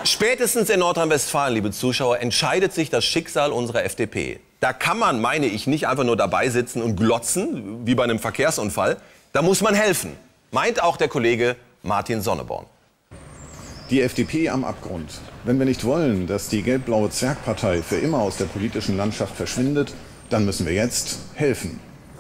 Spätestens in Nordrhein-Westfalen, liebe Zuschauer, entscheidet sich das Schicksal unserer FDP. Da kann man, meine ich, nicht einfach nur dabei sitzen und glotzen, wie bei einem Verkehrsunfall. Da muss man helfen, meint auch der Kollege Martin Sonneborn. Die FDP am Abgrund. Wenn wir nicht wollen, dass die gelb-blaue Zwergpartei für immer aus der politischen Landschaft verschwindet, dann müssen wir jetzt helfen.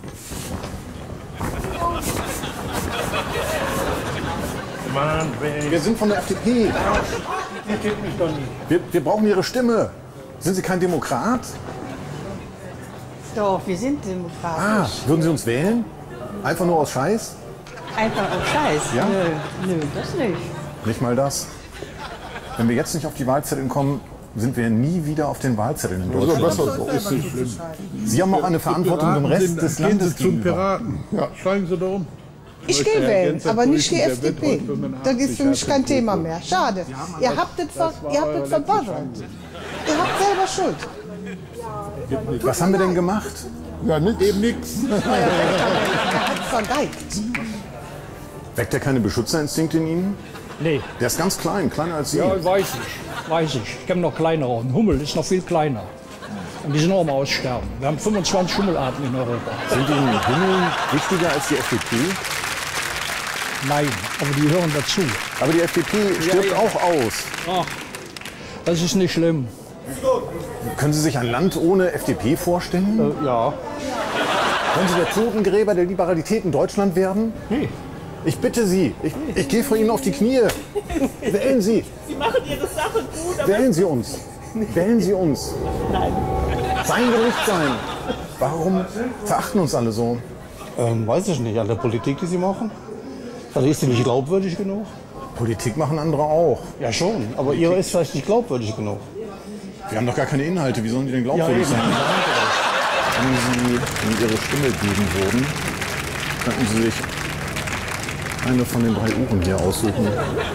Mann, Wir sind von der FDP. ihr kennt mich doch nicht. Wir brauchen Ihre Stimme. Sind Sie kein Demokrat? Doch, wir sind demokratisch. Würden Sie uns wählen? Einfach nur aus Scheiß? Einfach auf Scheiß. Ja? Nö, das nicht. Nicht mal das. Wenn wir jetzt nicht auf die Wahlzettel kommen, sind wir nie wieder auf den Wahlzetteln in Deutschland. Ist nicht schlimm. Sie haben auch eine Verantwortung dem Rest des Gehen Landes Sie zum gegenüber. Piraten. Ja, steigen Sie da um. Ich gehe wählen, aber nicht die FDP. Das ist für mich kein Thema mehr. Schade. Ihr habt es verbaddert. Ihr habt selber Schuld. Was haben wir denn gemacht? Ja, nix. Eben nix. Er hat vergeigt. Weckt er keine Beschützerinstinkte in Ihnen? Nee, Der ist ganz klein, kleiner als Sie. ja, weiß ich. Ich kenne noch kleinere. Ein Hummel ist noch viel kleiner. Und die sind auch am Aussterben. Wir haben 25 Hummelarten in Europa. Sind Ihnen Hummeln wichtiger als die FDP? Nein, aber die hören dazu. Aber die FDP stirbt auch aus. Ach, das ist nicht schlimm. Können Sie sich ein Land ohne FDP vorstellen? Ja. Können Sie der Totengräber der Liberalität in Deutschland werden? Nee. Ich bitte Sie, ich gehe vor Ihnen auf die Knie. Wählen Sie. Sie machen Ihre Sache gut, aber Wählen Sie uns. Wählen Sie uns. nein. Sein Gericht sein. Warum verachten uns alle so? Weiß ich nicht, an der Politik, die sie machen. Also ist sie nicht glaubwürdig genug? Politik machen andere auch. Ja schon, aber ihre ist vielleicht nicht glaubwürdig genug. Wir haben doch gar keine Inhalte. Wie sollen die denn glaubwürdig sein? Wenn Sie in Ihre Stimme geben würden, könnten Sie sich eine von den 3 Uhren hier aussuchen.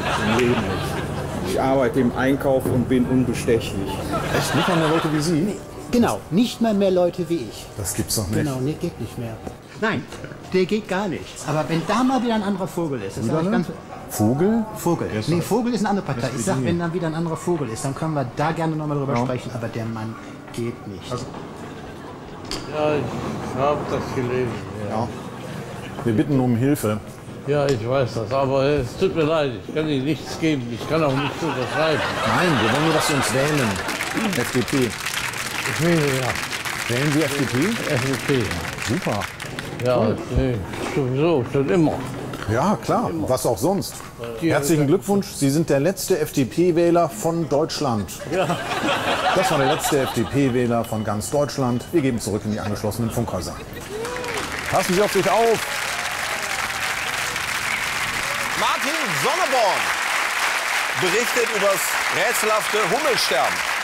Ich arbeite im Einkauf und bin unbestechlich. Echt? Nicht mal mehr Leute wie Sie? Genau, nicht mal mehr Leute wie ich. Das gibt's doch nicht. Genau, nee, geht nicht mehr. Nein, der geht gar nicht. Aber wenn da mal wieder ein anderer Vogel ist, das sag ich ganz... Vogel? Vogel. Nee, Vogel ist eine andere Partei. Ich sag, wenn dann wieder ein anderer Vogel ist, dann können wir da gerne nochmal drüber sprechen. Aber der Mann geht nicht. Ja, ich habe das gelesen. Ja. Wir bitten um Hilfe. Ja, ich weiß das, aber es tut mir leid, ich kann Ihnen nichts geben. Ich kann auch nichts unterschreiben. Nein, wir wollen nur, dass Sie uns wählen. FDP. Ich wähle ja Wählen Sie FDP? FDP. Super. Ja, nee, sowieso, schon immer. Ja, klar. Was auch sonst. Herzlichen Glückwunsch. Sie sind der letzte FDP-Wähler von Deutschland. Ja. Das war der letzte FDP-Wähler von ganz Deutschland. Wir geben zurück in die angeschlossenen Funkhäuser. Passen Sie auf sich auf. Martin Sonneborn berichtet über das rätselhafte Hummelsterben.